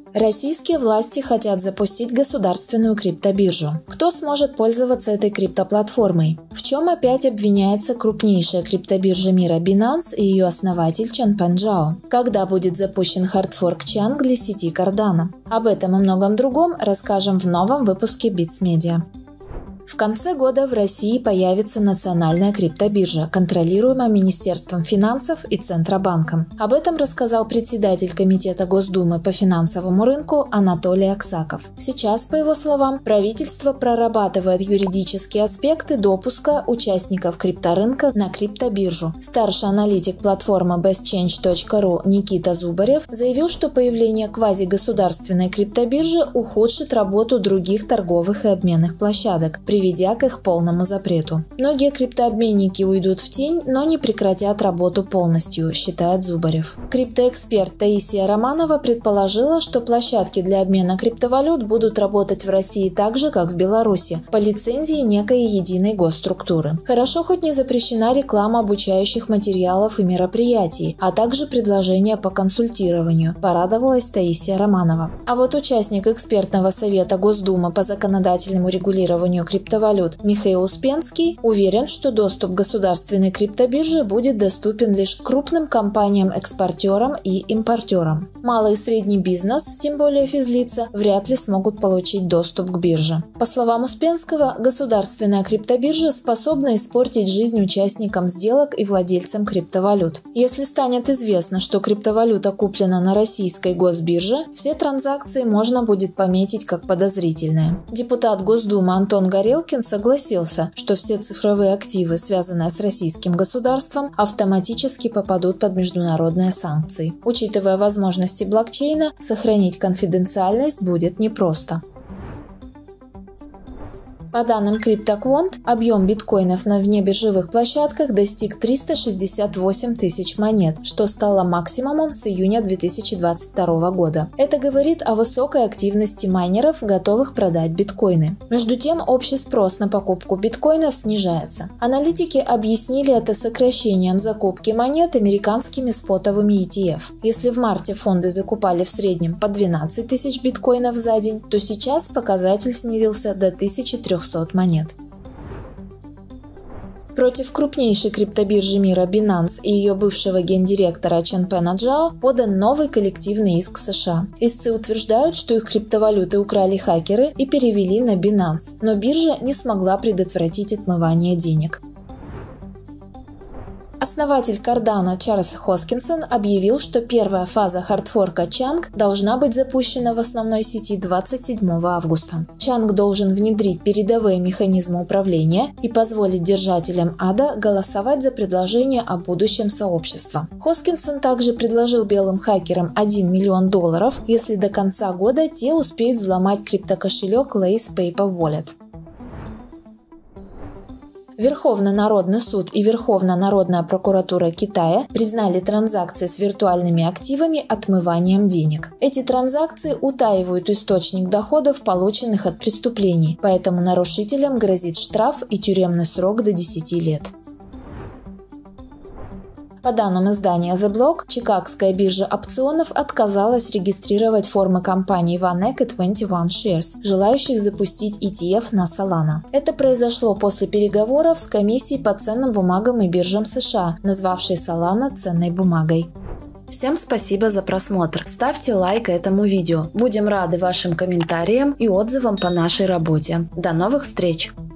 Российские власти хотят запустить государственную криптобиржу. Кто сможет пользоваться этой криптоплатформой? В чем опять обвиняется крупнейшая криптобиржа мира Binance и ее основатель Чанпен Чжао? Когда будет запущен хардфорк Chang для сети Cardano? Об этом и многом другом расскажем в новом выпуске Bits Media. В конце года в России появится национальная криптобиржа, контролируемая Министерством финансов и Центробанком. Об этом рассказал председатель Комитета Госдумы по финансовому рынку Анатолий Аксаков. Сейчас, по его словам, правительство прорабатывает юридические аспекты допуска участников крипторынка на криптобиржу. Старший аналитик платформы bestchange.ru Никита Зубарев заявил, что появление квазигосударственной криптобиржи ухудшит работу других торговых и обменных площадок, приведя к их полному запрету. Многие криптообменники уйдут в тень, но не прекратят работу полностью, считает Зубарев. Криптоэксперт Таисия Романова предположила, что площадки для обмена криптовалют будут работать в России так же, как в Беларуси, по лицензии некой единой госструктуры. Хорошо, хоть не запрещена реклама обучающих материалов и мероприятий, а также предложения по консультированию, порадовалась Таисия Романова. А вот участник экспертного совета Госдумы по законодательному регулированию криптовалют Михаил Успенский уверен, что доступ к государственной криптобирже будет доступен лишь крупным компаниям-экспортерам и импортерам. Малый и средний бизнес, тем более физлица, вряд ли смогут получить доступ к бирже. По словам Успенского, государственная криптобиржа способна испортить жизнь участникам сделок и владельцам криптовалют. Если станет известно, что криптовалюта куплена на российской госбирже, все транзакции можно будет пометить как подозрительные. Депутат Госдумы Антон Горелкин согласился, что все цифровые активы, связанные с российским государством, автоматически попадут под международные санкции. Учитывая возможности блокчейна, сохранить конфиденциальность будет непросто. По данным CryptoQuant, объем биткоинов на внебиржевых площадках достиг 368 тысяч монет, что стало максимумом с июня 2022 года. Это говорит о высокой активности майнеров, готовых продать биткоины. Между тем, общий спрос на покупку биткоинов снижается. Аналитики объяснили это сокращением закупки монет американскими спотовыми ETF. Если в марте фонды закупали в среднем по 12 тысяч биткоинов за день, то сейчас показатель снизился до 1300 монет. Против крупнейшей криптобиржи мира Binance и ее бывшего гендиректора Чанпена Чжао подан новый коллективный иск в США. Истцы утверждают, что их криптовалюты украли хакеры и перевели на Binance, но биржа не смогла предотвратить отмывание денег. Основатель Cardano Чарльз Хоскинсон объявил, что первая фаза хардфорка Chang должна быть запущена в основной сети 27 августа. Chang должен внедрить передовые механизмы управления и позволить держателям ада голосовать за предложение о будущем сообщества. Хоскинсон также предложил белым хакерам $1 миллион, если до конца года те успеют взломать криптокошелек Lace Paper Wallet. Верховный народный суд и Верховная народная прокуратура Китая признали транзакции с виртуальными активами отмыванием денег. Эти транзакции утаивают источник доходов, полученных от преступлений, поэтому нарушителям грозит штраф и тюремный срок до 10 лет. По данным издания The Block, Чикагская биржа опционов отказалась регистрировать формы компаний VanEck и 21 Shares, желающих запустить ETF на Solana. Это произошло после переговоров с комиссией по ценным бумагам и биржам США, назвавшей Solana ценной бумагой. Всем спасибо за просмотр. Ставьте лайк этому видео. Будем рады вашим комментариям и отзывам по нашей работе. До новых встреч!